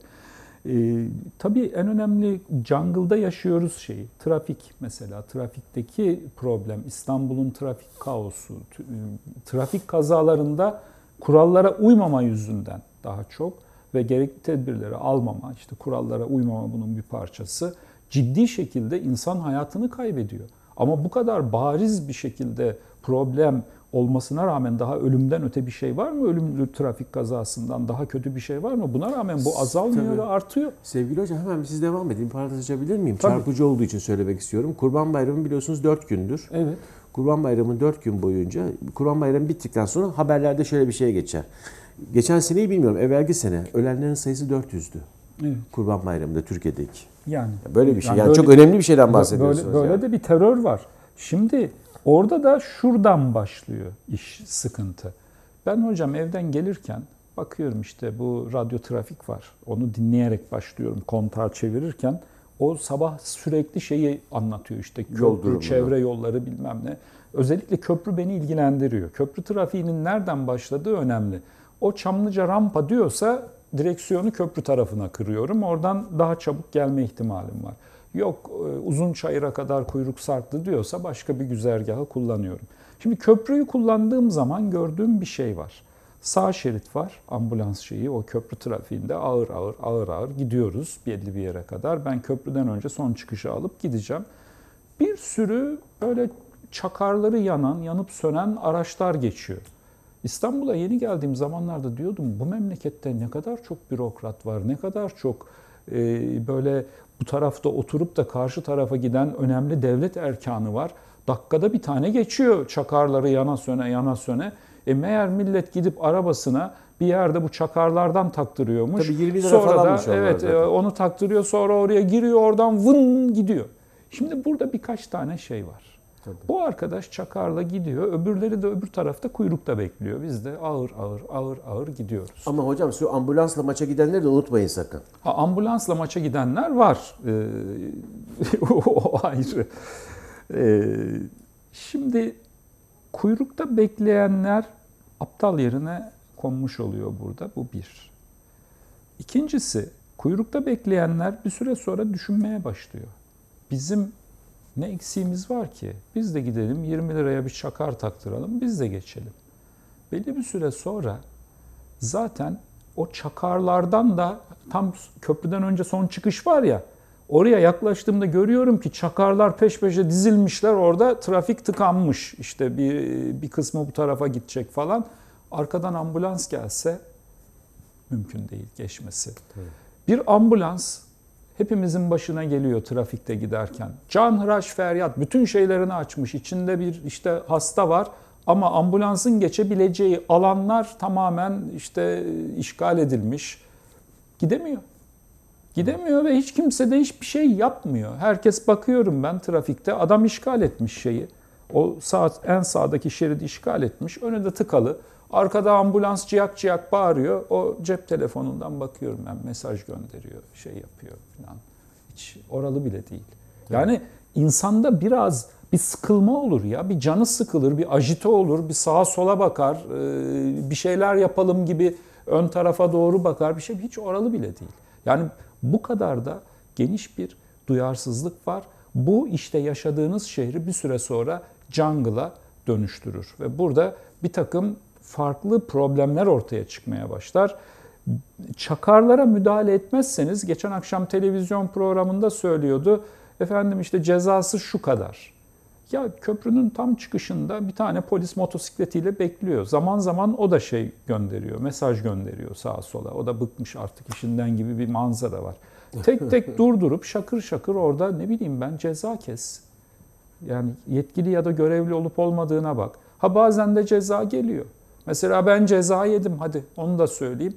Ee, tabii en önemli jungle'da yaşıyoruz şeyi. Trafik mesela. Trafikteki problem, İstanbul'un trafik kaosu, trafik kazalarında kurallara uymama yüzünden daha çok ve gerekli tedbirleri almama, işte kurallara uymama bunun bir parçası. Ciddi şekilde insan hayatını kaybediyor. Ama bu kadar bariz bir şekilde problem olmasına rağmen daha ölümden öte bir şey var mı? Ölümlü trafik kazasından daha kötü bir şey var mı? Buna rağmen bu azalmıyor ve artıyor. Sevgili hocam hemen siz devam edin. Parantez açabilir miyim? Tabii. Çarpıcı olduğu için söylemek istiyorum. Kurban Bayramı biliyorsunuz dört gündür. Evet. Kurban Bayramı dört gün boyunca, Kurban Bayramı bittikten sonra haberlerde şöyle bir şey geçer. Geçen seneyi bilmiyorum, evvelki sene ölenlerin sayısı dört yüzdü. Evet. Kurban Bayramı'nda Türkiye'deki. Yani. Böyle bir şey. Yani, yani böyle, çok önemli bir şeyden bahsediyorsunuz. Böyle, böyle yani. de bir terör var. Şimdi orada da şuradan başlıyor iş, sıkıntı. Ben hocam evden gelirken bakıyorum işte bu radyo trafik var. Onu dinleyerek başlıyorum kontağı çevirirken. O sabah sürekli şeyi anlatıyor işte köprü, çevre yolları bilmem ne. Özellikle köprü beni ilgilendiriyor. Köprü trafiğinin nereden başladığı önemli. O Çamlıca rampa diyorsa direksiyonu köprü tarafına kırıyorum. Oradan daha çabuk gelme ihtimalim var. Yok Uzunçayır'a kadar kuyruk sarktı diyorsa başka bir güzergahı kullanıyorum. Şimdi köprüyü kullandığım zaman gördüğüm bir şey var. Sağ şerit var, ambulans şeyi, o köprü trafiğinde ağır ağır ağır ağır gidiyoruz belli bir yere kadar. Ben köprüden önce son çıkışı alıp gideceğim. Bir sürü böyle çakarları yanan, yanıp sönen araçlar geçiyor. İstanbul'a yeni geldiğim zamanlarda diyordum bu memlekette ne kadar çok bürokrat var, ne kadar çok e, böyle bu tarafta oturup da karşı tarafa giden önemli devlet erkanı var. Dakikada bir tane geçiyor çakarları yana söne yana söne. E meğer millet gidip arabasına bir yerde bu çakarlardan taktırıyormuş. Tabii yirmi lira sonra falanmış da evet zaten. Onu taktırıyor, sonra oraya giriyor, oradan vın gidiyor. Şimdi burada birkaç tane şey var. Tabii. Bu arkadaş çakarla gidiyor, öbürleri de öbür tarafta kuyrukta bekliyor. Biz de ağır ağır ağır ağır gidiyoruz. Ama hocam şu ambulansla maça gidenleri de unutmayın sakın. Ha, ambulansla maça gidenler var. Ee, o ayrı. Ee, şimdi kuyrukta bekleyenler aptal yerine konmuş oluyor burada. Bu bir. İkincisi, kuyrukta bekleyenler bir süre sonra düşünmeye başlıyor. Bizim ne eksiğimiz var ki? Biz de gidelim yirmi liraya bir çakar taktıralım, biz de geçelim. Belli bir süre sonra zaten o çakarlardan da tam köprüden önce son çıkış var ya, oraya yaklaştığımda görüyorum ki çakarlar peş peşe dizilmişler, orada trafik tıkanmış. İşte bir, bir kısmı bu tarafa gidecek falan. Arkadan ambulans gelse mümkün değil geçmesi. Tabii. Bir ambulans hepimizin başına geliyor trafikte giderken. Canhıraş feryat, bütün şeylerini açmış. İçinde bir işte hasta var ama ambulansın geçebileceği alanlar tamamen işte işgal edilmiş. Gidemiyor. Gidemiyor ve hiç kimse de hiçbir şey yapmıyor. Herkes, bakıyorum ben trafikte, adam işgal etmiş şeyi. O sağ, en sağdaki şeridi işgal etmiş. Önünde tıkalı. Arkada ambulans ciyak ciyak bağırıyor. O cep telefonundan bakıyorum ben, mesaj gönderiyor, şey yapıyor falan. Hiç oralı bile değil. Yani insanda biraz bir sıkılma olur ya. Bir canı sıkılır, bir ajite olur, bir sağa sola bakar, bir şeyler yapalım gibi ön tarafa doğru bakar. Bir şey hiç oralı bile değil. Yani bu kadar da geniş bir duyarsızlık var. Bu işte yaşadığınız şehri bir süre sonra jungle'a dönüştürür. Ve burada bir takım farklı problemler ortaya çıkmaya başlar. Çakarlara müdahale etmezseniz, geçen akşam televizyon programında söylüyordu, efendim işte cezası şu kadar. Ya köprünün tam çıkışında bir tane polis motosikletiyle bekliyor. Zaman zaman o da şey gönderiyor, mesaj gönderiyor sağa sola. O da bıkmış artık işinden gibi bir manzara var. Tek tek durdurup şakır şakır orada ne bileyim ben ceza kes. Yani yetkili ya da görevli olup olmadığına bak. Ha bazen de ceza geliyor. Mesela ben ceza yedim, hadi onu da söyleyeyim.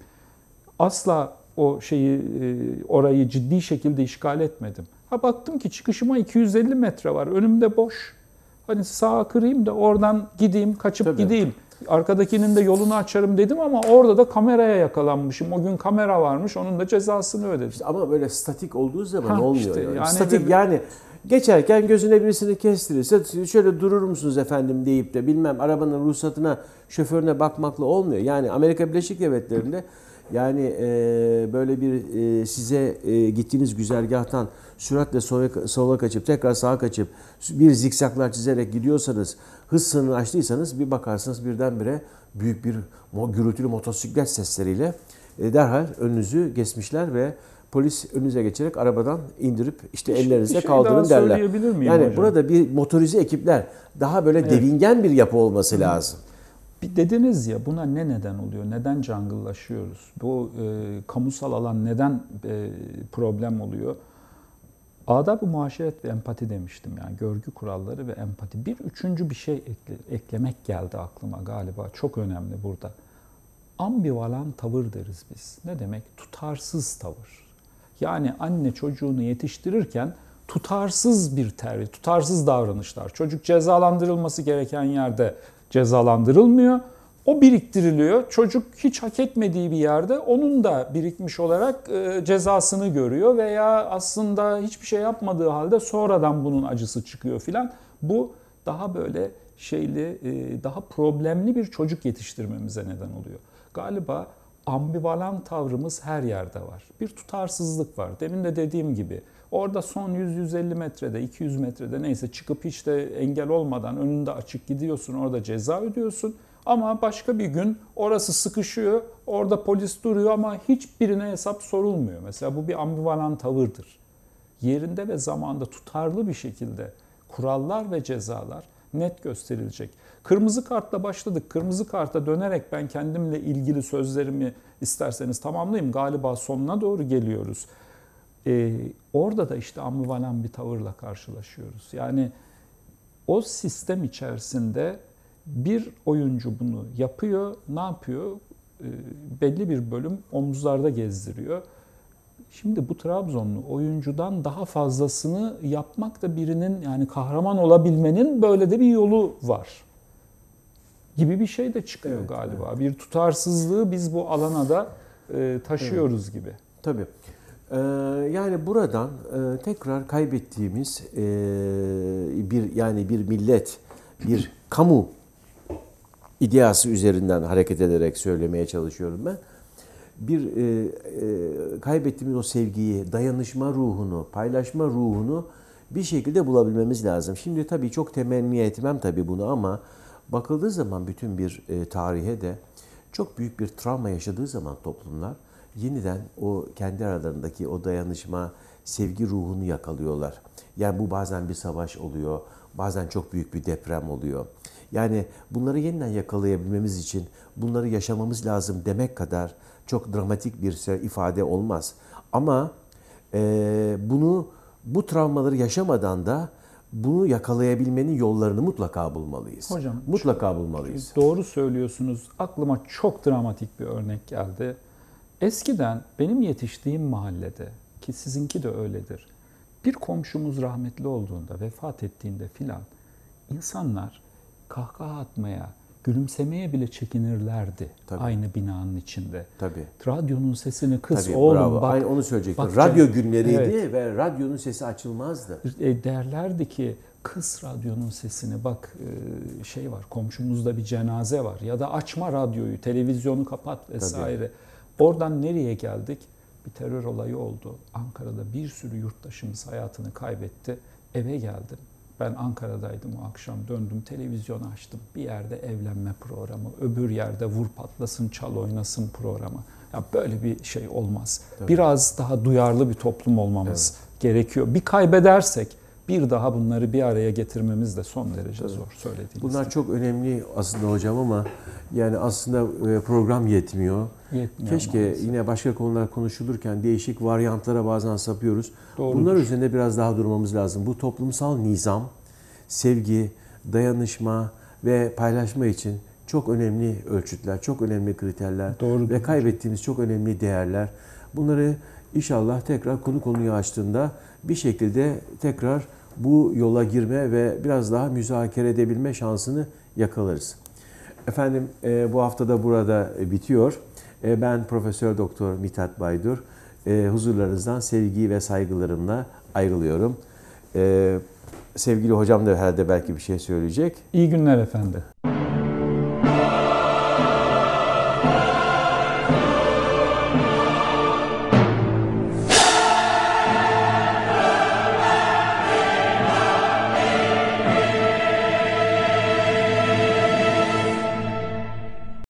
Asla o şeyi, orayı ciddi şekilde işgal etmedim. Ha baktım ki çıkışıma iki yüz elli metre var, önümde boş. Hani sağa kırayım da oradan gideyim, kaçıp Tabii. gideyim. Arkadakinin de yolunu açarım dedim ama orada da kameraya yakalanmışım. O gün kamera varmış, onun da cezasını ödedim. İşte ama böyle statik olduğu zaman ha, olmuyor. Işte, yani. yani statik de, yani geçerken gözüne birisini kestirirse şöyle durur musunuz efendim deyip de bilmem arabanın ruhsatına, şoförüne bakmakla olmuyor. Yani Amerika Birleşik Devletleri'nde yani e, böyle bir e, size e, gittiğiniz güzergahtan süratle sola, sola kaçıp tekrar sağa kaçıp bir zikzaklar çizerek gidiyorsanız, hız sınırını aştıysanız bir bakarsınız birdenbire büyük bir gürültülü motosiklet sesleriyle e, derhal önünüzü kesmişler ve polis önünüze geçerek arabadan indirip işte bir, ellerinizle bir şey kaldırın derler. Yani hocam? Burada bir motorize ekipler, daha böyle evet. devingen bir yapı olması Hı. lazım. Dediniz ya, buna ne neden oluyor? Neden jungle'laşıyoruz? Bu e, kamusal alan neden e, problem oluyor? Adab-ı muaşeret ve empati demiştim, yani görgü kuralları ve empati. Bir üçüncü bir şey ekle, eklemek geldi aklıma galiba. Çok önemli burada. Ambivalan tavır deriz biz. Ne demek? Tutarsız tavır. Yani anne çocuğunu yetiştirirken tutarsız bir terbiye, tutarsız davranışlar. Çocuk cezalandırılması gereken yerde cezalandırılmıyor. O biriktiriliyor. Çocuk hiç hak etmediği bir yerde onun da birikmiş olarak cezasını görüyor veya aslında hiçbir şey yapmadığı halde sonradan bunun acısı çıkıyor filan. Bu daha böyle şeyli, daha problemli bir çocuk yetiştirmemize neden oluyor. Galiba ambivalan tavrımız her yerde var. Bir tutarsızlık var. Demin de dediğim gibi orada son yüz yüz elli metrede, iki yüz metrede neyse çıkıp hiç de engel olmadan önünde açık gidiyorsun, orada ceza ödüyorsun. Ama başka bir gün orası sıkışıyor, orada polis duruyor ama hiçbirine hesap sorulmuyor. Mesela bu bir ambivalan tavırdır. Yerinde ve zamanda tutarlı bir şekilde kurallar ve cezalar net gösterilecek. Kırmızı kartla başladık. Kırmızı karta dönerek ben kendimle ilgili sözlerimi isterseniz tamamlayayım. Galiba sonuna doğru geliyoruz. Ee, orada da işte ambivalan bir tavırla karşılaşıyoruz. Yani o sistem içerisinde bir oyuncu bunu yapıyor. Ne yapıyor? Ee, belli bir bölüm omuzlarda gezdiriyor. Şimdi bu Trabzonlu oyuncudan daha fazlasını yapmak da birinin, yani kahraman olabilmenin böyle de bir yolu var gibi bir şey de çıkıyor Evet, galiba. evet. Bir tutarsızlığı biz bu alana da e, taşıyoruz gibi. Tabii. Ee, yani buradan e, tekrar kaybettiğimiz e, bir yani bir millet, bir kamu ideası üzerinden hareket ederek söylemeye çalışıyorum ben. Bir e, e, kaybettiğimiz o sevgiyi, dayanışma ruhunu, paylaşma ruhunu bir şekilde bulabilmemiz lazım. Şimdi tabii çok temenni etmem tabii bunu ama bakıldığı zaman bütün bir e, tarihe de çok büyük bir travma yaşadığı zaman toplumlar yeniden o kendi aralarındaki o dayanışma, sevgi ruhunu yakalıyorlar. Yani bu bazen bir savaş oluyor, bazen çok büyük bir deprem oluyor. Yani bunları yeniden yakalayabilmemiz için bunları yaşamamız lazım demek kadar çok dramatik bir ifade olmaz. Ama e, bunu bu travmaları yaşamadan da bunu yakalayabilmenin yollarını mutlaka bulmalıyız. Hocam, mutlaka bulmalıyız. Doğru söylüyorsunuz. Aklıma çok dramatik bir örnek geldi. Eskiden benim yetiştiğim mahallede, ki sizinki de öyledir, bir komşumuz rahmetli olduğunda, vefat ettiğinde filan insanlar kahkaha atmaya, gülümsemeye bile çekinirlerdi. Tabii. Aynı binanın içinde. Tabii. Radyonun sesini kıs Tabii, oğlum bravo. bak. Aynı onu söyleyecektim. bak Radyo canım, günleriydi evet. ve radyonun sesi açılmazdı. E, derlerdi ki kıs radyonun sesini, bak e, şey var, komşumuzda bir cenaze var ya da açma radyoyu, televizyonu kapat vesaire. Tabii. Oradan nereye geldik? Bir terör olayı oldu. Ankara'da bir sürü yurttaşımız hayatını kaybetti. Eve geldim. Ben Ankara'daydım o akşam, döndüm, televizyonu açtım. Bir yerde evlenme programı, öbür yerde vur patlasın çal oynasın programı. Ya böyle bir şey olmaz. Tabii. Biraz daha duyarlı bir toplum olmamız evet. gerekiyor. Bir kaybedersek bir daha bunları bir araya getirmemiz de son derece Tabii. zor söylediğiniz. Bunlar gibi. Çok önemli aslında hocam ama yani aslında program yetmiyor. Yetmiyor Keşke maalesef. Yine başka konular konuşulurken değişik varyantlara bazen sapıyoruz. Doğrudur. Bunlar üzerinde biraz daha durmamız lazım. Bu toplumsal nizam, sevgi, dayanışma ve paylaşma için çok önemli ölçütler, çok önemli kriterler Doğrudur. Ve kaybettiğimiz çok önemli değerler. Bunları inşallah tekrar konu konuyu açtığında bir şekilde tekrar bu yola girme ve biraz daha müzakere edebilme şansını yakalarız. Efendim bu hafta da burada bitiyor. Ben Profesör Doktor Mithat Baydur. Huzurlarınızdan sevgi ve saygılarımla ayrılıyorum. Sevgili hocam da herhalde belki bir şey söyleyecek. İyi günler efendim.